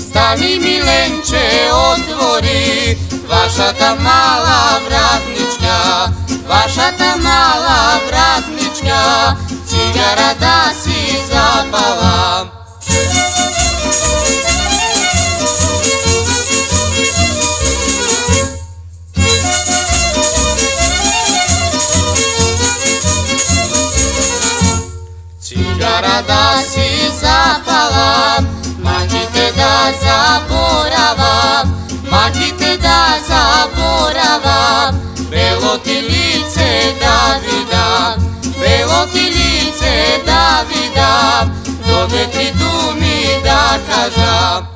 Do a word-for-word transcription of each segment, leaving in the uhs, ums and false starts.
Stani milenče, otvori vaša ta mala vratnička, vaša ta mala vratnička, cigara da si zapala. Cigara da si zapala, makite da zaboravam, makite da zaboravam, belo ti lice da vidam, belo ti lice da vidam, dobe ti tu mi da kažam.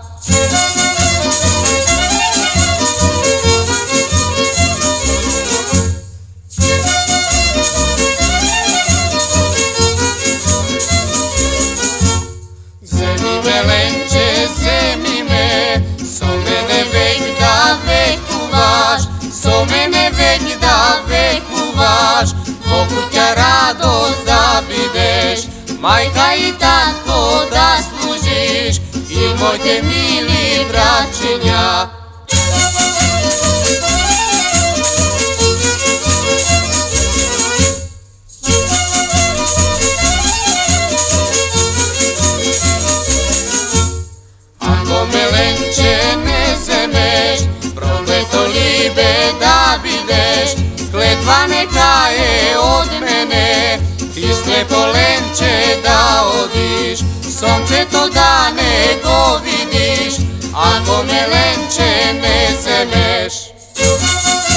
Zemi me lenče, zemi me, so mene vek da vekuvaš, so mene vek da vekuvaš, moguća radost da bideš, majka i tako da služiš, i mojte mili braćenja. Ako me lenče ne zemeš, prokleto libe da bideš, kletva neka je od mene, ti slepo lenče da odiš, sonce to da nego vidiš, ako me lenče ne zemeš.